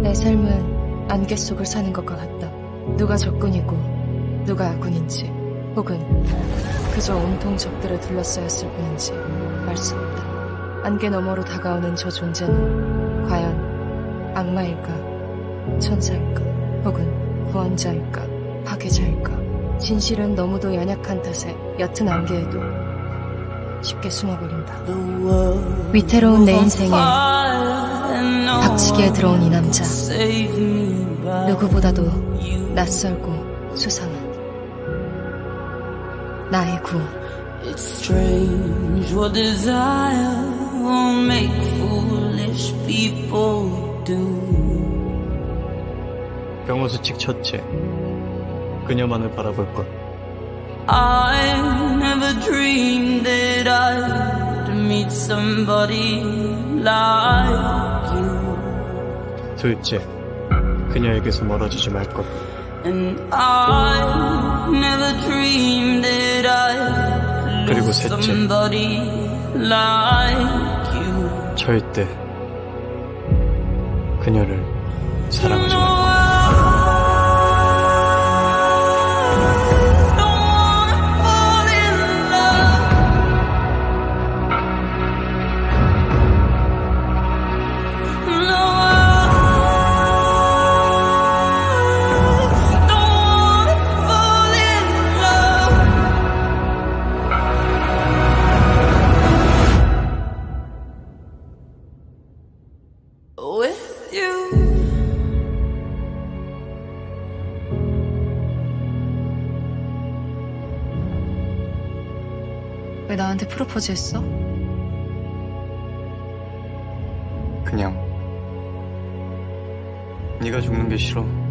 내 삶은 안개 속을 사는 것과 같다. 누가 적군이고 누가 아군인지, 혹은 그저 온통 적들에 둘러싸였을 뿐인지 알 수 없다. 안개 너머로 다가오는 저 존재는 과연 악마일까, 천사일까, 혹은 구원자일까, 파괴자일까. 진실은 너무도 연약한 탓에 옅은 안개에도 쉽게 숨어버린다. 위태로운 내 인생에 박치기에 들어온 이 남자, 누구보다도 낯설고 수상한 나의 구. It's strange what desire will make foolish people do. 병호수칙 첫째, 그녀만을 바라볼 것. I never dreamed that I'd meet somebody like you. 둘째, 그녀에게서 멀어지지 말 것. And I never dreamed that I'd 그리고 lose 셋째, somebody like you. 절대 그녀를 사랑하지 말 것. With you. 왜 나한테 프로포즈 했어? 그냥 네가 죽는 게 싫어.